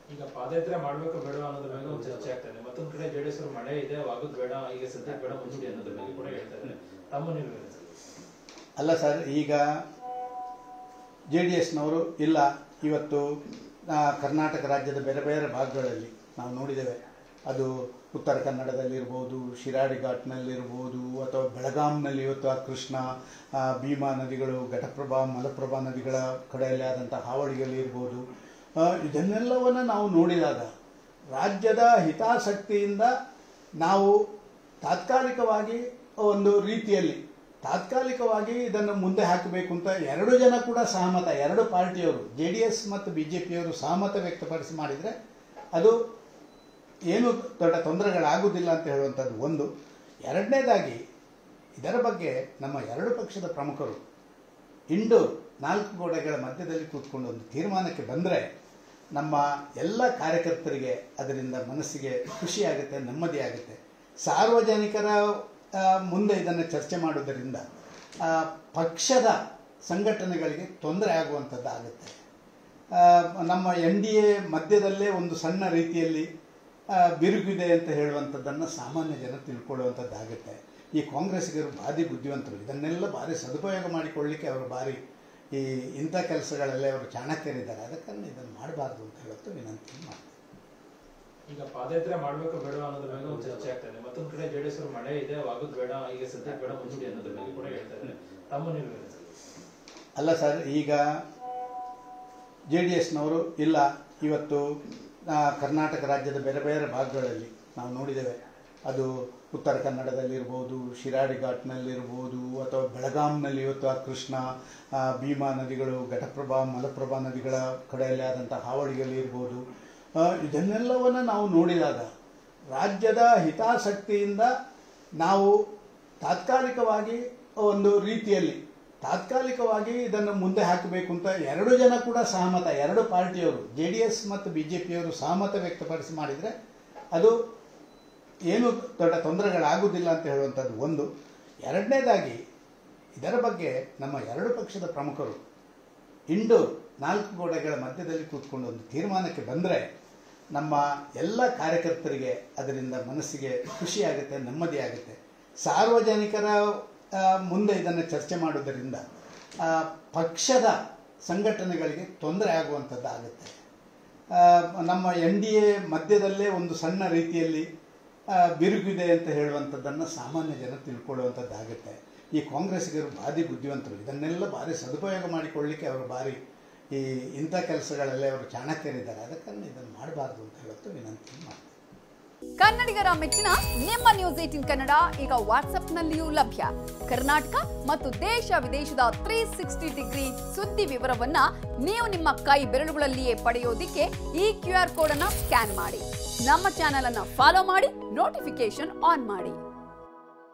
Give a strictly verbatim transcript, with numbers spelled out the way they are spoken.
ಈಗ ಪಾದಯಾತ್ರೆ ಮಾಡಬೇಕು ಬೇಡ ಅನ್ನೋದ್ರ ಮೇಲೆ ಒಂದು ಚರ್ಚೆ ಆಗ್ತಾ ಇದೆ. ಮತ್ತೊಂದು ಕಡೆ ಜೆಡಿಎಸ್ ಅವರು ಮಳೆ ಇದೆ ಆಗೋದು ಬೇಡ, ಈಗ ಸದ್ಯಕ್ಕೆ ಬೇಡ ಮುಂದೂಡಿ ಅನ್ನೋದ್ರ ಮೇಲೆ ಕೂಡ ಹೇಳ್ತಾ ಇದ್ದಾರೆ. ತಮ್ಮ ನಿಲುವೇನು? ಅಲ್ಲ ಸರ್, ಈಗ ಜೆ ಡಿ ಎಸ್ನವರು ಇಲ್ಲ, ಇವತ್ತು ಕರ್ನಾಟಕ ರಾಜ್ಯದ ಬೇರೆ ಬೇರೆ ಭಾಗಗಳಲ್ಲಿ ನಾವು ನೋಡಿದ್ದೇವೆ, ಅದು ಉತ್ತರ ಕನ್ನಡದಲ್ಲಿರ್ಬೋದು, ಶಿರಾಡಿ ಘಾಟ್ನಲ್ಲಿರ್ಬೋದು, ಅಥವಾ ಬೆಳಗಾಂನಲ್ಲಿ ಇವತ್ತು ಆ ಕೃಷ್ಣ, ಭೀಮಾ ನದಿಗಳು, ಘಟಪ್ರಭಾ, ಮಲಪ್ರಭಾ ನದಿಗಳ ಕಡೆಯಲ್ಲಿ ಆದಂಥ ಹಾವಳಿಗಳಿರ್ಬೋದು, ಇದನ್ನೆಲ್ಲವನ್ನು ನಾವು ನೋಡಿದಾಗ ರಾಜ್ಯದ ಹಿತಾಸಕ್ತಿಯಿಂದ ನಾವು ತಾತ್ಕಾಲಿಕವಾಗಿ ಒಂದು ರೀತಿಯಲ್ಲಿ ತಾತ್ಕಾಲಿಕವಾಗಿ ಇದನ್ನು ಮುಂದೆ ಹಾಕಬೇಕು ಅಂತ ಎರಡು ಜನ ಕೂಡ ಸಹಮತ, ಎರಡು ಪಾರ್ಟಿಯವರು ಜೆ ಡಿ ಎಸ್ ಮತ್ತು ಬಿ ಜೆ ಪಿಯವರು ಸಹಮತ ವ್ಯಕ್ತಪಡಿಸಿ ಮಾಡಿದರೆ ಅದು ಏನು ದೊಡ್ಡ ತೊಂದರೆಗಳಾಗುವುದಿಲ್ಲ ಅಂತ ಹೇಳುವಂಥದ್ದು ಒಂದು. ಎರಡನೇದಾಗಿ ಇದರ ಬಗ್ಗೆ ನಮ್ಮ ಎರಡು ಪಕ್ಷದ ಪ್ರಮುಖರು ಇಂಡೋರ್ ನಾಲ್ಕು ಗೋಡೆಗಳ ಮಧ್ಯದಲ್ಲಿ ಕೂತ್ಕೊಂಡು ಒಂದು ತೀರ್ಮಾನಕ್ಕೆ ಬಂದರೆ ನಮ್ಮ ಎಲ್ಲ ಕಾರ್ಯಕರ್ತರಿಗೆ ಅದರಿಂದ ಮನಸ್ಸಿಗೆ ಖುಷಿಯಾಗುತ್ತೆ, ನೆಮ್ಮದಿ ಆಗುತ್ತೆ. ಸಾರ್ವಜನಿಕರ ಮುಂದೆ ಇದನ್ನು ಚರ್ಚೆ ಮಾಡುವುದರಿಂದ ಪಕ್ಷದ ಸಂಘಟನೆಗಳಿಗೆ ತೊಂದರೆ ಆಗುವಂಥದ್ದಾಗುತ್ತೆ. ನಮ್ಮ ಎನ್ ಡಿ ಎ ಮಧ್ಯದಲ್ಲೇ ಒಂದು ಸಣ್ಣ ರೀತಿಯಲ್ಲಿ ಬಿರುಗಿದೆ ಅಂತ ಹೇಳುವಂಥದ್ದನ್ನು ಸಾಮಾನ್ಯ ಜನ ತಿಳ್ಕೊಳ್ಳುವಂಥದ್ದಾಗುತ್ತೆ. ಈ ಕಾಂಗ್ರೆಸ್ಸಿಗರು ಭಾರಿ ಬುದ್ಧಿವಂತರು, ಇದನ್ನೆಲ್ಲ ಭಾರಿ ಸದುಪಯೋಗ ಮಾಡಿಕೊಳ್ಳಲಿಕ್ಕೆ ಅವರು ಭಾರಿ ಈ ಇಂಥ ಕೆಲಸಗಳಲ್ಲೇ ಅವರು ಚಾಣಕ್ಯರಿದ್ದಾರೆ. ಆದ ಕಾರಣ ಇದನ್ನು ಮಾಡಬಾರ್ದು ಅಂತ ಹೇಳೋದು ವಿನಂತಿ ಮಾಡ್ತಾರೆ. ಈಗ ಪಾದಯಾತ್ರೆ ಮಾಡಬೇಕು ಬೇಡ ಅನ್ನೋದ್ರ ಮೇಲೆ ಒಂದು ಚರ್ಚೆ ಆಗ್ತಾ ಇದೆ. ಮತ್ತೊಂದು ಕಡೆ ಜೆಡಿಎಸ್ ಅವರು ಮಳೆ ಇದೆ ಆಗೋದು ಬೇಡ, ಈಗ ಸದ್ಯಕ್ಕೆ ಬೇಡ ಮುಂದೂಡಿ ಅನ್ನೋದ್ರ ಮೇಲೆ ಕೂಡ ಹೇಳ್ತಾ ಇದ್ದಾರೆ. ತಮ್ಮ ನಿಲುವೇನು? ಅಲ್ಲ ಸರ್, ಈಗ ಜೆ ಡಿ ಎಸ್ನವರು ಇಲ್ಲ, ಇವತ್ತು ಕರ್ನಾಟಕ ರಾಜ್ಯದ ಬೇರೆ ಬೇರೆ ಭಾಗಗಳಲ್ಲಿ ನಾವು ನೋಡಿದ್ದೇವೆ, ಅದು ಉತ್ತರ ಕನ್ನಡದಲ್ಲಿರ್ಬೋದು, ಶಿರಾಡಿ ಘಾಟ್ನಲ್ಲಿರ್ಬೋದು, ಅಥವಾ ಬೆಳಗಾಂನಲ್ಲಿ ಇವತ್ತು ಆ ಕೃಷ್ಣ, ಭೀಮಾ ನದಿಗಳು, ಘಟಪ್ರಭಾ, ಮಲಪ್ರಭಾ ನದಿಗಳ ಕಡೆಯಲ್ಲಿ ಆದಂಥ ಹಾವಳಿಗಳಿರ್ಬೋದು, ಇದನ್ನೆಲ್ಲವನ್ನು ನಾವು ನೋಡಿದಾಗ ರಾಜ್ಯದ ಹಿತಾಸಕ್ತಿಯಿಂದ ನಾವು ತಾತ್ಕಾಲಿಕವಾಗಿ ಒಂದು ರೀತಿಯಲ್ಲಿ ತಾತ್ಕಾಲಿಕವಾಗಿ ಇದನ್ನು ಮುಂದೆ ಹಾಕಬೇಕು ಅಂತ ಎರಡು ಜನ ಕೂಡ ಸಹಮತ, ಎರಡು ಪಾರ್ಟಿಯವರು ಜೆ ಡಿ ಎಸ್ ಮತ್ತು ಬಿ ಜೆ ಪಿಯವರು ಸಹಮತ ವ್ಯಕ್ತಪಡಿಸಿ ಮಾಡಿದರೆ ಅದು ಏನು ದೊಡ್ಡ ತೊಂದರೆಗಳಾಗುವುದಿಲ್ಲ ಅಂತ ಹೇಳುವಂಥದ್ದು ಒಂದು. ಎರಡನೇದಾಗಿ ಇದರ ಬಗ್ಗೆ ನಮ್ಮ ಎರಡು ಪಕ್ಷದ ಪ್ರಮುಖರು ಇಂಡೋರ್ ನಾಲ್ಕು ಗೋಡೆಗಳ ಮಧ್ಯದಲ್ಲಿ ಕೂತ್ಕೊಂಡು ಒಂದು ತೀರ್ಮಾನಕ್ಕೆ ಬಂದರೆ ನಮ್ಮ ಎಲ್ಲ ಕಾರ್ಯಕರ್ತರಿಗೆ ಅದರಿಂದ ಮನಸ್ಸಿಗೆ ಖುಷಿಯಾಗುತ್ತೆ, ನೆಮ್ಮದಿ ಆಗುತ್ತೆ. ಸಾರ್ವಜನಿಕರ ಮುಂದೆ ಇದನ್ನು ಚರ್ಚೆ ಮಾಡುವುದರಿಂದ ಪಕ್ಷದ ಸಂಘಟನೆಗಳಿಗೆ ತೊಂದರೆ ಆಗುವಂಥದ್ದಾಗುತ್ತೆ. ನಮ್ಮ ಎನ್ ಡಿ ಎ ಮಧ್ಯದಲ್ಲೇ ಒಂದು ಸಣ್ಣ ರೀತಿಯಲ್ಲಿ ಬಿರುಗಿದೆ ಅಂತ ಹೇಳುವಂಥದ್ದನ್ನು ಸಾಮಾನ್ಯ ಜನ ತಿಳ್ಕೊಳ್ಳುವಂಥದ್ದಾಗುತ್ತೆ. ಈ ಕಾಂಗ್ರೆಸ್ಸಿಗರು ಭಾರಿ ಬುದ್ಧಿವಂತರು, ಇದನ್ನೆಲ್ಲ ಭಾರಿ ಸದುಪಯೋಗ ಮಾಡಿಕೊಳ್ಳಲಿಕ್ಕೆ ಅವರು ಭಾರಿ ಈ ಇಂಥ ಕೆಲಸಗಳಲ್ಲೇ ಅವರು ಚಾಣಕ್ಯರಿದ್ದಾರೆ. ಆದ ಕಾರಣ ಇದನ್ನು ಮಾಡಬಾರ್ದು ಅಂತ ಹೇಳೋದು ವಿನಂತಿ ಮಾಡ್ತಾರೆ. ಕನ್ನಡಿಗರ ಮೆಚ್ಚಿನ ನಿಮ್ಮ ನ್ಯೂಸ್ ಏಟೀನ್ ಕನ್ನಡ ಈಗ ವಾಟ್ಸ್ಆಪ್ನಲ್ಲಿಯೂ ಲಭ್ಯ. ಕರ್ನಾಟಕ ಮತ್ತು ದೇಶ ವಿದೇಶದ ತ್ರೀ ಸಿಕ್ಸ್ಟಿ ಡಿಗ್ರಿ ಸುದ್ದಿ ವಿವರವನ್ನ ನೀವು ನಿಮ್ಮ ಕೈ ಬೆರಳುಗಳಲ್ಲಿಯೇ ಪಡೆಯೋದಿಕ್ಕೆ ಈ ಕ್ಯೂ ಆರ್ ಕೋಡ್ ಅನ್ನ ಸ್ಕ್ಯಾನ್ ಮಾಡಿ. ನಮ್ಮ ಚಾನೆಲ್ ಅನ್ನ ಫಾಲೋ ಮಾಡಿ, ನೋಟಿಫಿಕೇಶನ್ ಆನ್ ಮಾಡಿ.